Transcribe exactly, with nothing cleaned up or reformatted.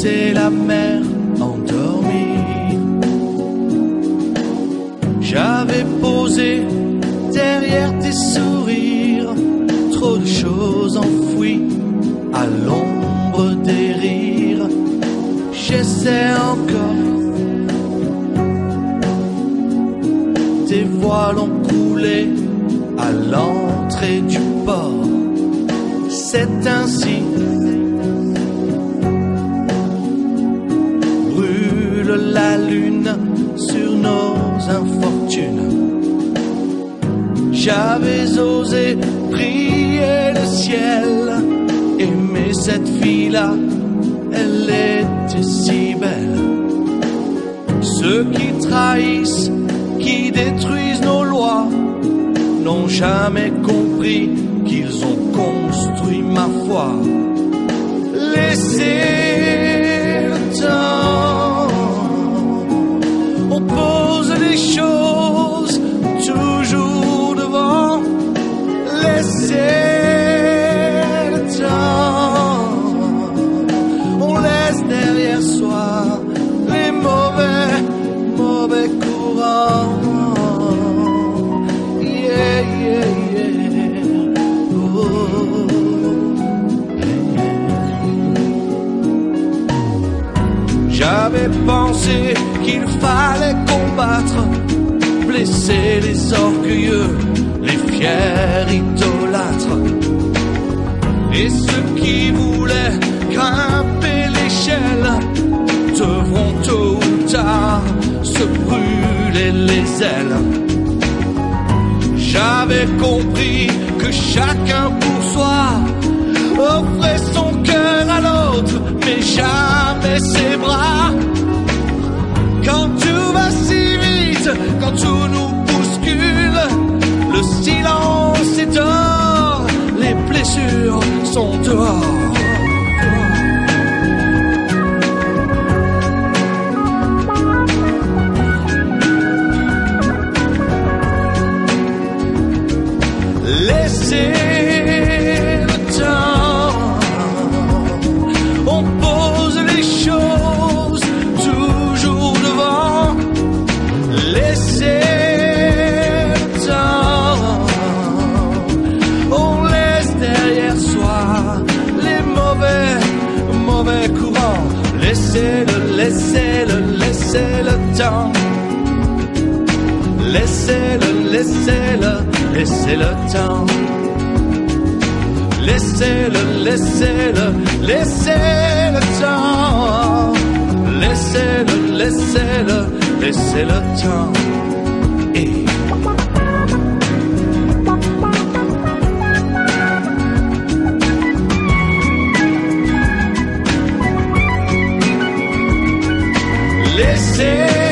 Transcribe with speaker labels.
Speaker 1: laisser la mer endormir. J'avais posé derrière tes sourires trop de choses enfouies à l'ombre des rires. J'essaie encore. Tes voiles ont coulé à l'entrée du port. C'est ainsi. Brûle la lune sur nos infortunes. J'avais osé prier le ciel, aimer cette fille-là, elle était si belle. Ceux qui trahissent, qui détruisent nos lois, n'ont jamais compris qu'ils ont construit ma foi. Laissez le temps, on pose les choses toujours devant. Laissez le temps, on laisse derrière soi les mauvais, mauvais courants. Yeah, yeah, yeah. Oh. J'avais pensé qu'il fallait combattre, blesser les orgueilleux, les fiers idolâtres, et ceux qui voulaient grimper l'échelle devront tôt ou tard se brûler les ailes. J'avais compris que chacun pour soi offrait son cœur à l'autre, mais jamais ses bras. Quand tout va si vite, quand tout nous bouscule, le silence est dehors, les blessures sont dehors. Laissez le temps, on pose les choses toujours devant. Laissez le temps, on laisse derrière soi les mauvais, mauvais courants. Laissez-le, laissez-le, laissez le temps. Laissez-le, laissez-le, laissez le temps. Laissez-le, laissez-le, laissez le temps. Laissez-le, laissez-le, laissez le temps. Et laissez